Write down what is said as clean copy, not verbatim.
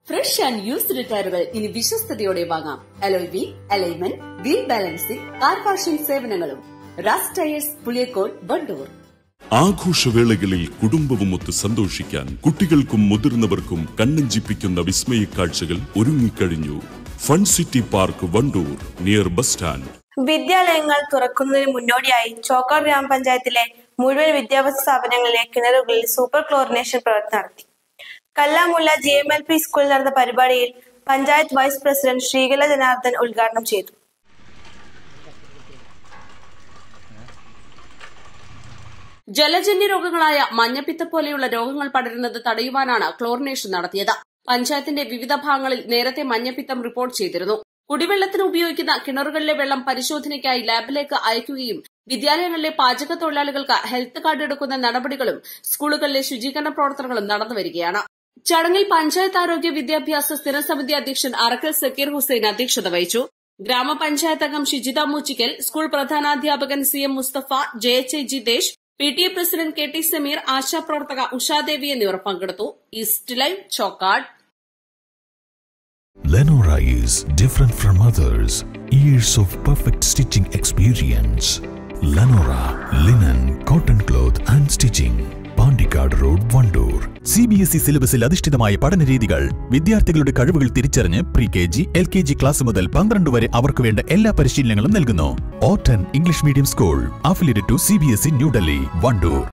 Fresh and used ടയറുകൾ ഇനി വിശ്വസ്തയോടെ വാങ്ങാം. Alloy wheel, alignment, wheel balancing, car washing സേവനങ്ങളും. റാസ് ടയേഴ്സ്, പുളിയക്കോട്, വണ്ടൂർ. ആഘോഷവേളകളിൽ കുടുംബവുമൊത്ത് സന്തോഷിക്കാൻ കുട്ടികൾക്കും മുതിർന്നവർക്കും കണ്ണഞ്ചിപ്പിക്കുന്ന വിസ്മയ കാഴ്ചകൾ ഒരുങ്ങിക്കഴിഞ്ഞു. Fun city park, Wandoor, near bus stand. വിദ്യാലയങ്ങൾ തുറക്കുന്നതിന് മുന്നോടിയായി ചോക്കാട് ഗ്രാമപഞ്ചായത്തിലെ മുഴുവൻ വിദ്യാഭ്യാസ സ്ഥാപനങ്ങളിലെ കിണറുകളിൽ സൂപ്പർ ക്ലോറിനേഷൻ പ്രവർത്തനം നടത്തി. കല്ലാമുല്ല GMLP സ്കൂളിൽ നടന്ന പരിപാടിയിൽ പഞ്ചായത്ത് വൈസ് പ്രസിഡന്റ് ശ്രീകല ജനാർദ്ദൻ ഉദ്ഘാടനം ചെയ്തു. ജലജന്യ രോഗങ്ങളായ മഞ്ഞപ്പിത്തം പോലെയുള്ള രോഗങ്ങൾ പടരുന്നത് തടയുവാനാണ് ക്ലോറിനേഷൻ നടത്തിയത്. പഞ്ചായത്തിന്റെ വിവിധ ഭാഗങ്ങളിൽ നേരത്തെ മഞ്ഞപ്പിത്തം റിപ്പോർട്ട് ചെയ്തിരുന്നു. കുടിവെള്ളത്തിന് ഉപയോഗിക്കുന്ന കിണറുകളിലെ വെള്ളം പരിശോധനയ്ക്കായി ലാബിലേക്ക് അയക്കുകയും വിദ്യാലയങ്ങളിലെ പാചക തൊഴിലാളികൾക്ക് ഹെൽത്ത് കാർഡ് എടുക്കുന്ന നടപടികളും സ്കൂളുകളിലെ ശുചീകരണ പ്രവർത്തനങ്ങളും നടന്നുവരികയാണ്. ചടങ്ങിൽ പഞ്ചായത്ത് ആരോഗ്യ വിദ്യാഭ്യാസ സ്ഥിരസമിതി അധ്യക്ഷൻ അറക്കൽ സക്കീർ ഹുസൈൻ അധ്യക്ഷത വഹിച്ചു. ഗ്രാമപഞ്ചായത്ത് അംഗം ഷിജിത മൂച്ചിക്കൽ, സ്കൂൾ പ്രധാനാധ്യാപകൻ CM Mustafa, JH Jithesh, PTA president KT Sameer, ആശാപ്രവർത്തക ഉഷാദേവി എന്നിവർ പങ്കെടുത്തു. East live, Chokkad. Lenora is different from others. Years of perfect stitching experience. Lenora linen, cotton cloth and stitching. Pandikkad road, Wandoor. CBSE സിലബസിൽ അധിഷ്ഠിതമായ പഠനരീതികൾ. വിദ്യാർത്ഥികളുടെ കഴിവുകൾ തിരിച്ചറിഞ്ഞ് pre-KG, LKG ക്ലാസ് മുതൽ 12 വരെ അവർക്ക് വേണ്ട എല്ലാ പരിശീലനങ്ങളും നൽകുന്നു. ഓട്ടൻ English medium school, affiliated to CBSE New Delhi, Wandoor.